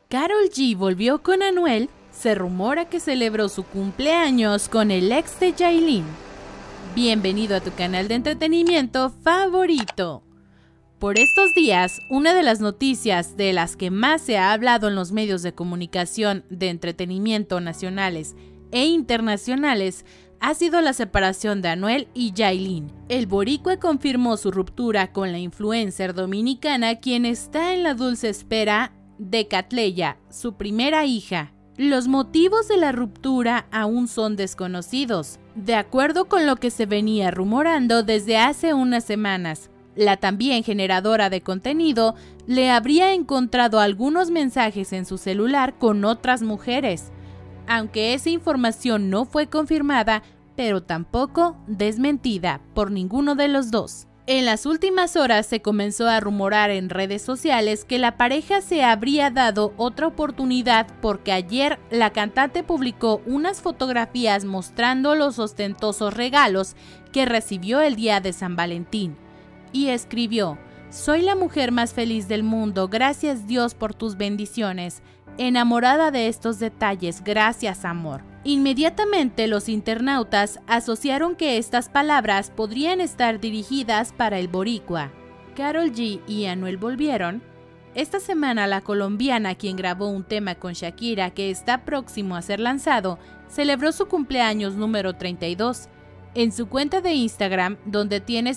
Karol G volvió con Anuel, se rumora que celebró su cumpleaños con el ex de Yailin. Bienvenido a tu canal de entretenimiento favorito. Por estos días, una de las noticias de las que más se ha hablado en los medios de comunicación de entretenimiento nacionales e internacionales ha sido la separación de Anuel y Yailin. El boricua confirmó su ruptura con la influencer dominicana, quien está en la dulce espera de Catleya, su primera hija. Los motivos de la ruptura aún son desconocidos. De acuerdo con lo que se venía rumorando desde hace unas semanas, la también generadora de contenido le habría encontrado algunos mensajes en su celular con otras mujeres, aunque esa información no fue confirmada, pero tampoco desmentida por ninguno de los dos. En las últimas horas se comenzó a rumorar en redes sociales que la pareja se habría dado otra oportunidad porque ayer la cantante publicó unas fotografías mostrando los ostentosos regalos que recibió el día de San Valentín y escribió: "Soy la mujer más feliz del mundo, gracias Dios por tus bendiciones, enamorada de estos detalles, gracias amor". Inmediatamente los internautas asociaron que estas palabras podrían estar dirigidas para el boricua. Karol G y Anuel volvieron. Esta semana la colombiana, quien grabó un tema con Shakira que está próximo a ser lanzado, celebró su cumpleaños número 32. En su cuenta de Instagram, donde tiene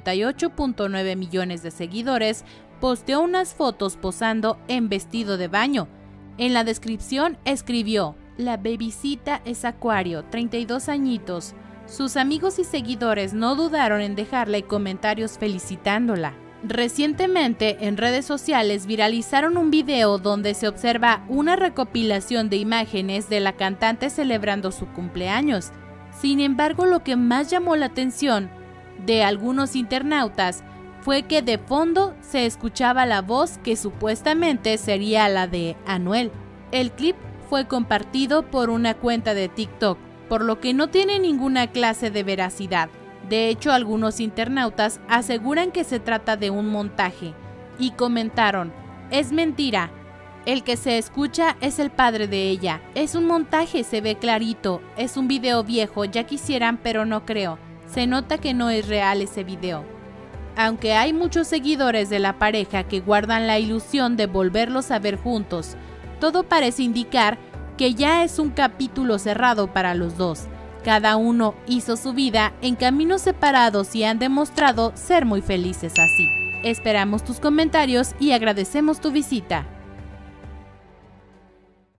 58.9 millones de seguidores, posteó unas fotos posando en vestido de baño. En la descripción escribió: "La bebisita es Acuario, 32 añitos". Sus amigos y seguidores no dudaron en dejarle comentarios felicitándola. Recientemente, en redes sociales viralizaron un video donde se observa una recopilación de imágenes de la cantante celebrando su cumpleaños. Sin embargo, lo que más llamó la atención de algunos internautas fue que de fondo se escuchaba la voz que supuestamente sería la de Anuel. El clip fue compartido por una cuenta de TikTok, por lo que no tiene ninguna clase de veracidad. De hecho, algunos internautas aseguran que se trata de un montaje y comentaron: "Es mentira, el que se escucha es el padre de ella, es un montaje, se ve clarito, es un video viejo, ya quisieran pero no creo, se nota que no es real ese video". Aunque hay muchos seguidores de la pareja que guardan la ilusión de volverlos a ver juntos, todo parece indicar que ya es un capítulo cerrado para los dos. Cada uno hizo su vida en caminos separados y han demostrado ser muy felices así. Esperamos tus comentarios y agradecemos tu visita.